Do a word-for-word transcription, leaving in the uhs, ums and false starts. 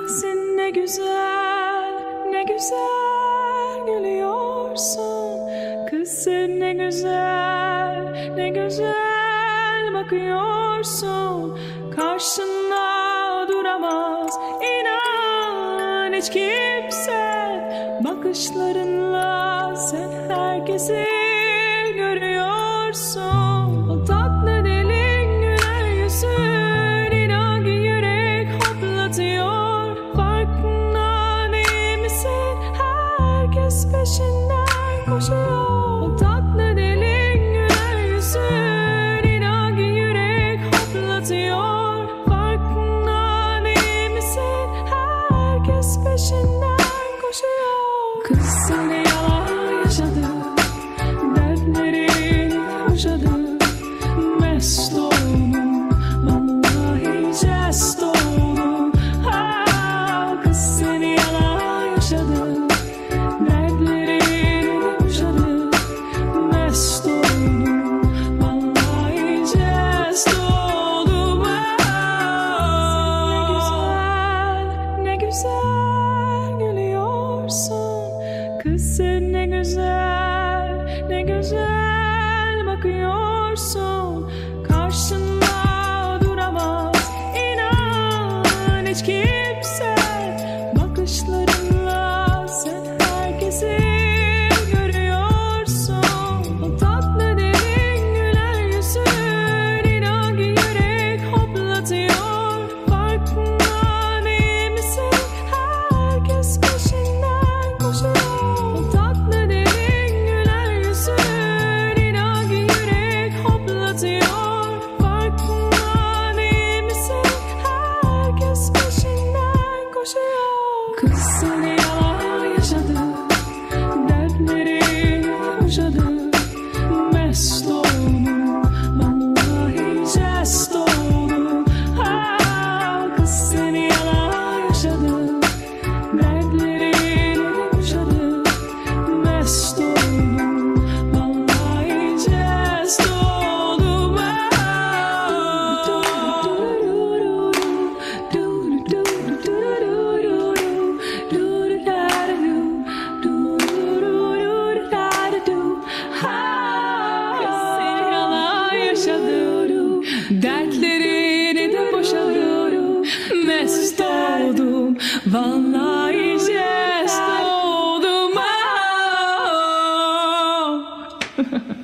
Sen ne güzel, ne güzel gülüyorsun. Kız sen ne güzel, ne güzel bakıyorsun. Karşında duramaz inan hiç kimse. Bakışlarınla sen herkesi görüyorsun. O tatlı dilin, güler yüzün, inan ki yürek hoplatıyor. Farkında değil misin? Herkes peşinden koşuyor. O tatlı dilin, güler yüzün, inan ki yürek hoplatıyor. Farkında değil misin? Herkes peşinden koşuyor. Kız seni yalan yaşadı, dertlerin yaşadı. Mest oldum, vallahi jest oldum. Ha, kız seni yalan yaşadı, dertlerin yaşadı. Mest oldum, vallahi jest oldum. Ne güzel, ne güzel gülüyorsun. Kız sen ne güzel, ne güzel bakıyorsun. Karşında duramaz inan hiç kimse. Bakışlarınla sen herkesi görüyorsun. O tatlı dilin, güler yüzün, inan ki yürek hoplatıyor. Farkında değil misin? Herkes peşinden koşuyor. O tatlı dilin, güler yüzün, inan ki yürek hoplatıyor. Farkında değil misin? Herkes peşinden koşuyor. Kız seni yalan yaşadı, dertlerin yaşadı. Mest oldum, vallahi jest oldum. Ha, kız seni yalan yaşadı, dertlerin yaşadı. Mest oldum, vallahi jest oldum. Kız seni yalan yaşadı, dertlerini de boşadı. Mest oldum, vallahi jest oldum.